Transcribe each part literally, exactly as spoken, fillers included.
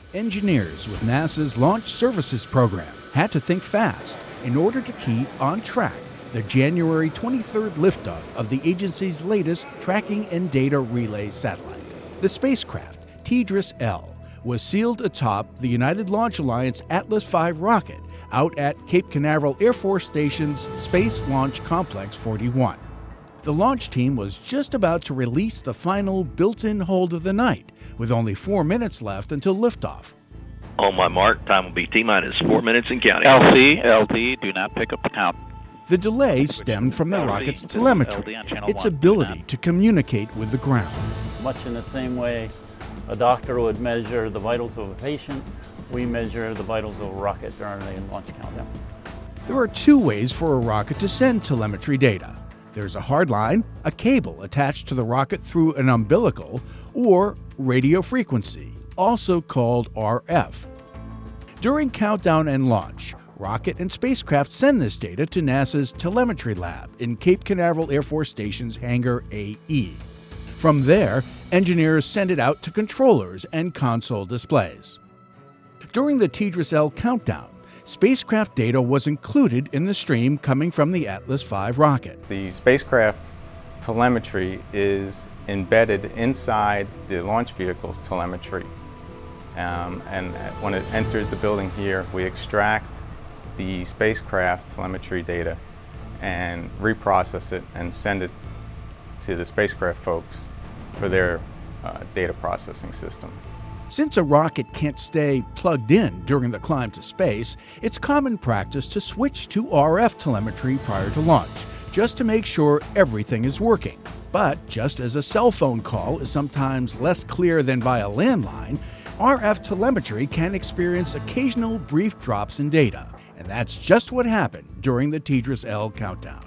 Engineers with NASA's Launch Services Program had to think fast in order to keep on track the January twenty-third liftoff of the agency's latest tracking and data relay satellite. The spacecraft, T D R S L, was sealed atop the United Launch Alliance Atlas five rocket out at Cape Canaveral Air Force Station's Space Launch Complex forty-one. The launch team was just about to release the final built-in hold of the night, with only four minutes left until liftoff. On my mark, time will be T-minus four minutes and counting. L C, L T, do not pick up the count. The delay stemmed from the rocket's telemetry, its ability to communicate with the ground. Much in the same way a doctor would measure the vitals of a patient, we measure the vitals of a rocket during a launch countdown. There are two ways for a rocket to send telemetry data. There's a hard line, a cable attached to the rocket through an umbilical, or radio frequency, also called R F. During countdown and launch, rocket and spacecraft send this data to NASA's Telemetry Lab in Cape Canaveral Air Force Station's Hangar A E. From there, engineers send it out to controllers and console displays. During the T D R S L countdown, spacecraft data was included in the stream coming from the Atlas five rocket. The spacecraft telemetry is embedded inside the launch vehicle's telemetry. Um, and when it enters the building here, we extract the spacecraft telemetry data and reprocess it and send it to the spacecraft folks for their uh, data processing system. Since a rocket can't stay plugged in during the climb to space, it's common practice to switch to R F telemetry prior to launch, just to make sure everything is working. But just as a cell phone call is sometimes less clear than via landline, R F telemetry can experience occasional brief drops in data. And that's just what happened during the T D R S L countdown.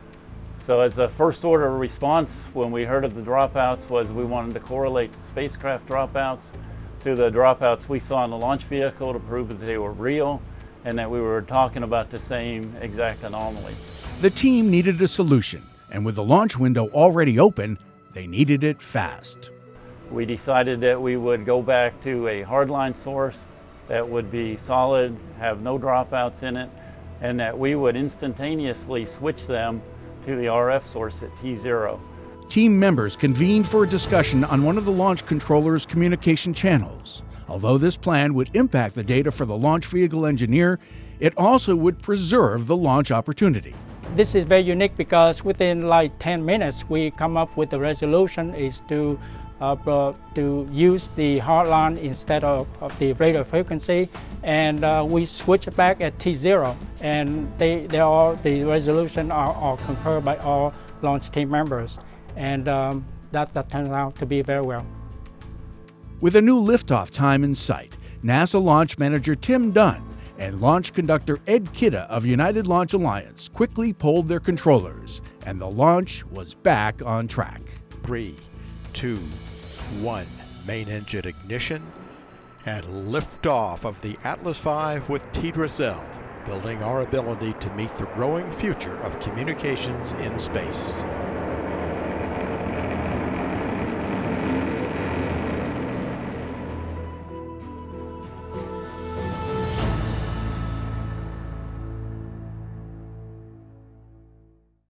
So as a first order response, when we heard of the dropouts, was we wanted to correlate the spacecraft dropouts to the dropouts we saw in the launch vehicle to prove that they were real and that we were talking about the same exact anomaly. The team needed a solution, and with the launch window already open, they needed it fast. We decided that we would go back to a hardline source that would be solid, have no dropouts in it, and that we would instantaneously switch them to the R F source at T zero. Team members convened for a discussion on one of the launch controller's communication channels. Although this plan would impact the data for the launch vehicle engineer, it also would preserve the launch opportunity. This is very unique because within like ten minutes we come up with the resolution is to uh, to use the hardline instead of, of the radio frequency, and uh, we switch it back at T zero, and they, they all, the resolution are, are conferred by all launch team members, and um, that, that turned out to be very well. With a new liftoff time in sight, NASA launch manager Tim Dunn and launch conductor Ed Kidda of United Launch Alliance quickly polled their controllers, and the launch was back on track. Three, two, one, main engine ignition, and liftoff of the Atlas five with T D R S L, building our ability to meet the growing future of communications in space.